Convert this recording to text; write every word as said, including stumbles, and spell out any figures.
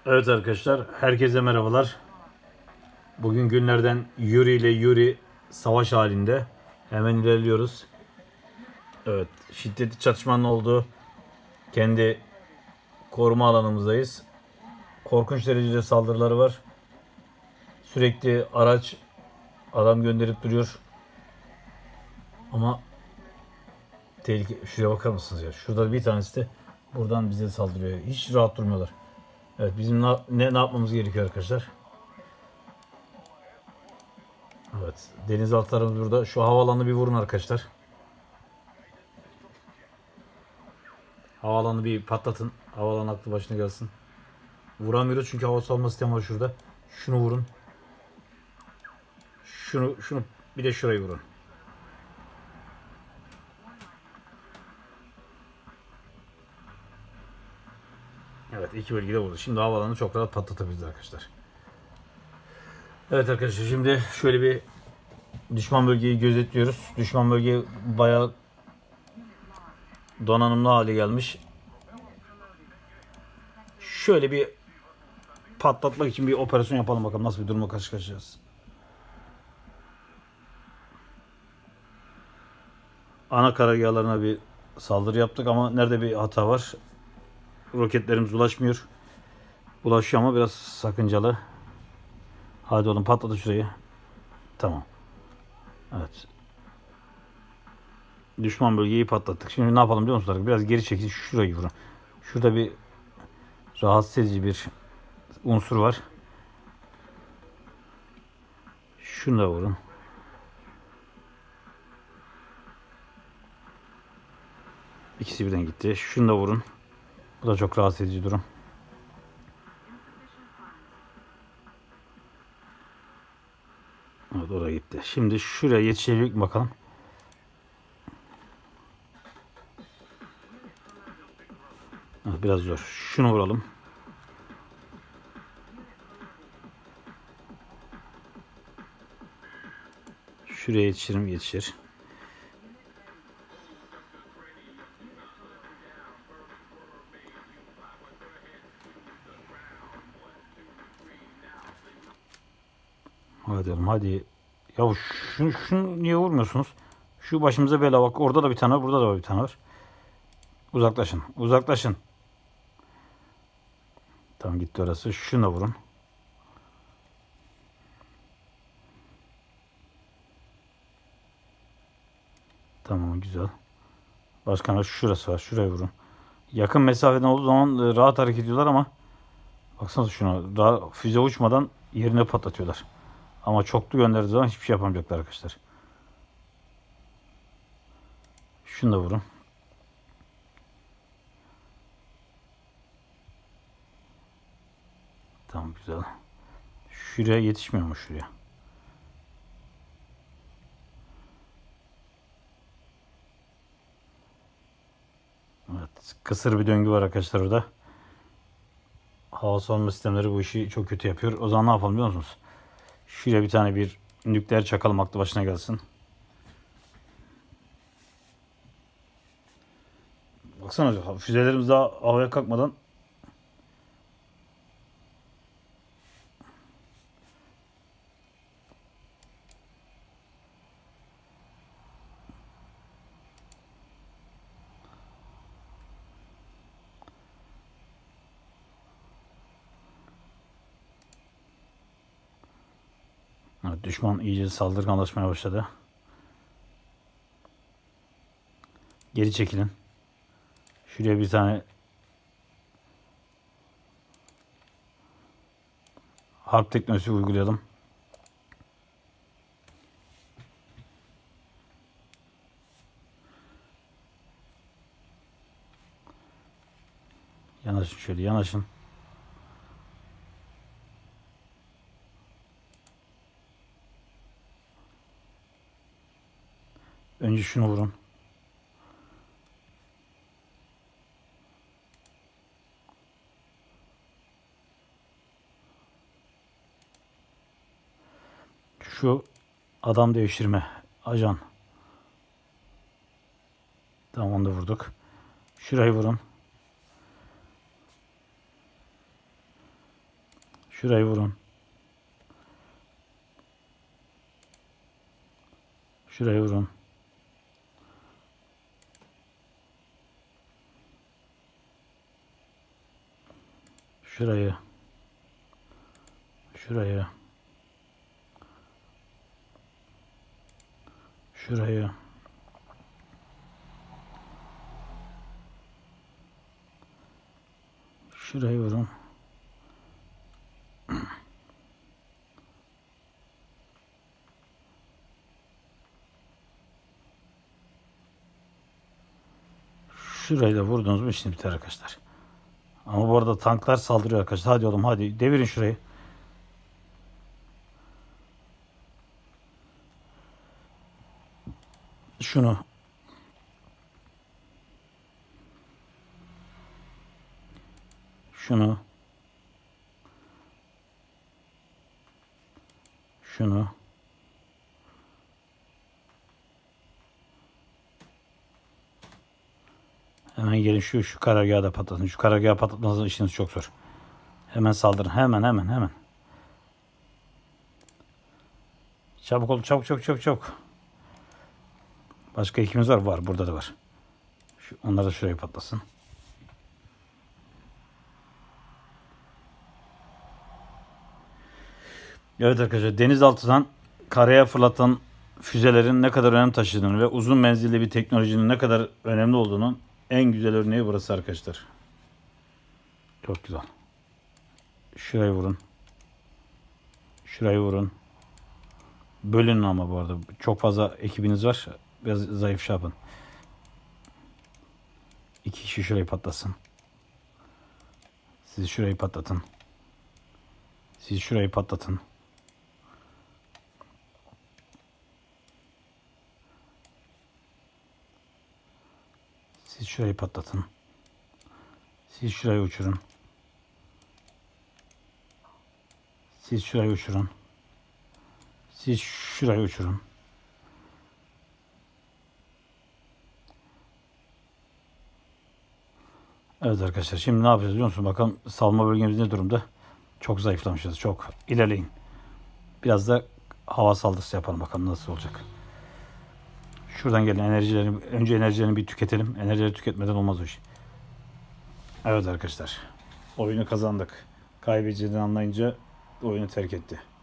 Evet arkadaşlar, herkese merhabalar. Bugün günlerden Yuri ile Yuri savaş halinde. Hemen ilerliyoruz. Evet, şiddetli çatışmanın olduğu kendi koruma alanımızdayız. Korkunç derecede saldırıları var. Sürekli araç adam gönderip duruyor. Ama tehlike. Şuraya bakar mısınız ya? Şurada bir tanesi de buradan bize saldırıyor. Hiç rahat durmuyorlar. Evet, bizim ne, ne, ne yapmamız gerekiyor arkadaşlar? Evet, denizaltılarımız burada. Şu havaalanını bir vurun arkadaşlar. Havaalanı bir patlatın. Havaalanı aklı başına gelsin. Vuramıyoruz çünkü hava savunma sistemi var şurada. Şunu vurun. Şunu, şunu bir de şurayı vurun. Evet, iki bölgede vurdu. Şimdi havaalanı çok rahat patlatabiliriz arkadaşlar. Evet arkadaşlar, şimdi şöyle bir düşman bölgeyi gözetliyoruz. Düşman bölge bayağı donanımlı hale gelmiş. Şöyle bir patlatmak için bir operasyon yapalım bakalım nasıl bir duruma karşı karşıyayız. Ana karargahlarına bir saldırı yaptık ama nerede bir hata var? Roketlerimiz ulaşmıyor. Ulaşıyor ama biraz sakıncalı. Hadi oğlum patladı şurayı. Tamam. Evet. Düşman bölgeyi patlattık. Şimdi ne yapalım biliyor musunuz? Biraz geri çekil. Şurayı vurun. Şurada bir rahatsız edici bir unsur var. Şunu da vurun. İkisi birden gitti. Şunu da vurun. Bu da çok rahatsız edici durum. Evet, oraya gitti. Şimdi şuraya yetişebilecek mi bakalım. Evet, biraz zor. Şunu vuralım. Şuraya yetişir mi? Yetişir. Hadi oğlum hadi. Ya şunu, şunu niye vurmuyorsunuz? Şu başımıza bela bak. Orada da bir tane var. Burada da bir tane var. Uzaklaşın. Uzaklaşın. Tamam, gitti orası. Şunu da vurun. Tamam, güzel. Başkan şurası var. Şuraya vurun. Yakın mesafeden olduğu zaman e, rahat hareket ediyorlar ama baksanıza şuna. Daha füze uçmadan yerine patlatıyorlar. Ama çoklu gönderdiği zaman hiçbir şey yapamayacaklar arkadaşlar. Şunu da vurun. Tamam, güzel. Şuraya yetişmiyor mu şuraya? Evet, kısır bir döngü var arkadaşlar orada. Hava savunma sistemleri bu işi çok kötü yapıyor. O zaman ne yapalım biliyor musunuz? Şuraya bir tane bir nükleer çakalım aklı başına gelsin. Baksana, füzelerimiz daha havaya kalkmadan evet, düşman iyice saldırganlaşmaya başladı. Geri çekilin. Şuraya bir tane harp teknolojisi uygulayalım. Yanaşın, şöyle yanaşın. Önce şunu vurun. Şu adam devşirme. Ajan. Tamam, onu da vurduk. Şurayı vurun. Şurayı vurun. Şurayı vurun. Şurayı. Şurayı. Şurayı. Şurayı vurun. Şurayı da vurdunuz mu işiniz biter arkadaşlar. Ama bu arada tanklar saldırıyor arkadaşlar. Hadi oğlum hadi devirin şurayı. Şunu. Şunu. Şunu. Hemen gelin şu şu karargahı da patlatın. Şu karargahı patlatmanızın işiniz çok zor. Hemen saldırın. Hemen hemen hemen. Çabuk olun. Çabuk çabuk çabuk çabuk. Başka ekibimiz var. Var. Burada da var. Şu, onlar da şurayı patlasın. Evet arkadaşlar. Denizaltıdan karaya fırlatan füzelerin ne kadar önem taşıdığını ve uzun menzilli bir teknolojinin ne kadar önemli olduğunun en güzel örneği burası arkadaşlar. Çok güzel. Şurayı vurun. Şurayı vurun. Bölünün ama bu arada. Çok fazla ekibiniz var. Biraz zayıf şey yapın. İki kişi şurayı patlasın. Siz şurayı patlatın. Siz şurayı patlatın. Siz şurayı patlatın. Siz şurayı uçurun. Siz şurayı uçurun. Siz şurayı uçurun. Evet arkadaşlar şimdi ne yapacağız biliyor musun? Bakalım savunma bölgemiz ne durumda? Çok zayıflamışız. Çok. İlerleyin. Biraz da hava saldırısı yapalım bakalım nasıl olacak. Şuradan gelen enerjilerini önce enerjilerini bir tüketelim. Enerjileri tüketmeden olmaz o iş. Evet arkadaşlar. Oyunu kazandık. Kaybedeceğini anlayınca oyunu terk etti.